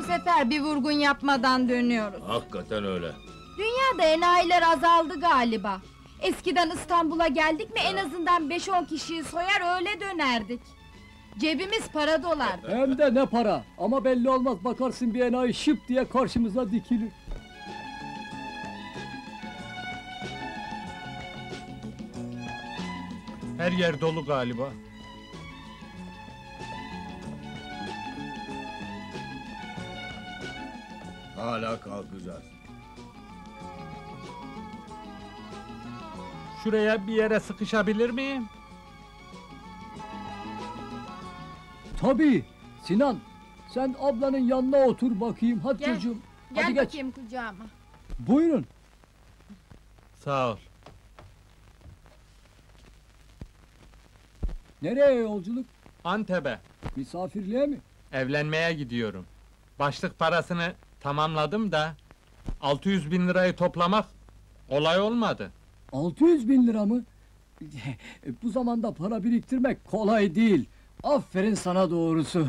sefer bir vurgun yapmadan dönüyoruz. Hakikaten öyle. Dünyada enayiler azaldı galiba. Eskiden İstanbul'a geldik mi en azından 5-10 kişiyi soyar öyle dönerdik. Cebimiz para dolardı. Hem de ne para! Ama belli olmaz, bakarsın bir enayi şıp diye karşımıza dikilir. Her yer dolu galiba. Hala kalkacağız. Şuraya bir yere sıkışabilir miyim? Tabii! Sinan, sen ablanın yanına otur bakayım, hadi Gel, çocuğum. Gel Hadi geç. bakayım kucağıma. Buyurun. Sağ ol. Nereye yolculuk? Antep'e. Misafirliğe mi? Evlenmeye gidiyorum. Başlık parasını tamamladım da 600 bin lirayı toplamak kolay olmadı. 600 bin lira mı? Bu zamanda para biriktirmek kolay değil. Aferin sana doğrusu.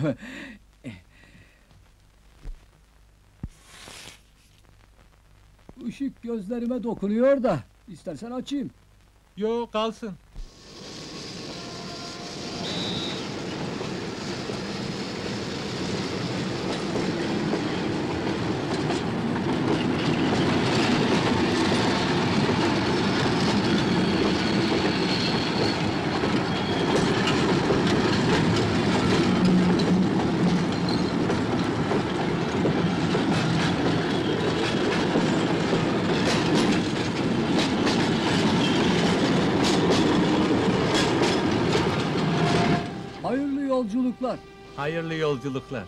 Işık gözlerime dokunuyor da, istersen açayım. Yo, kalsın. Hayırlı yolculuklar. Hayırlı yolculuklar.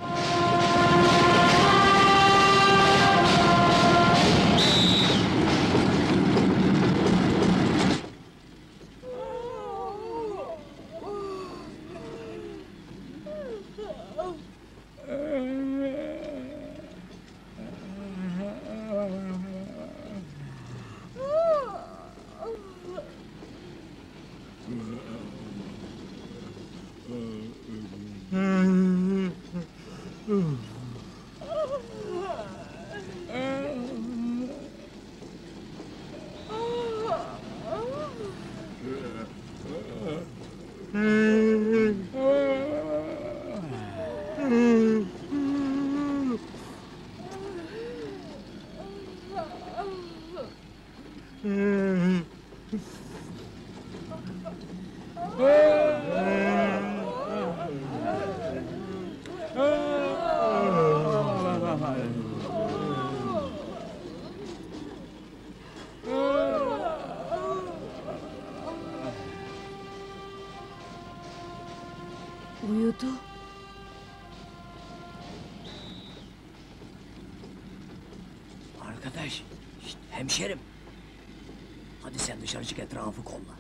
Uyudu. Arkadaş, şşt, hemşerim. Hadi sen dışarı çık, etrafı kolla.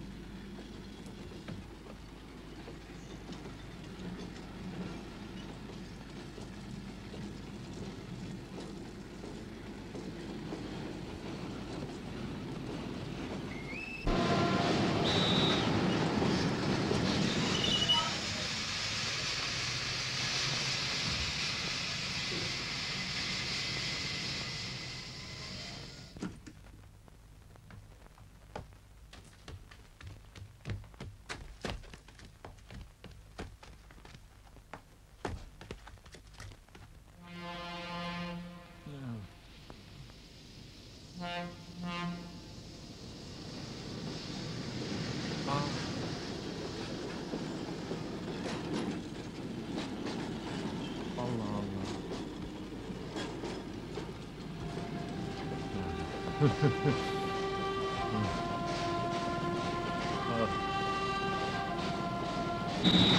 Allah Allah. Ah.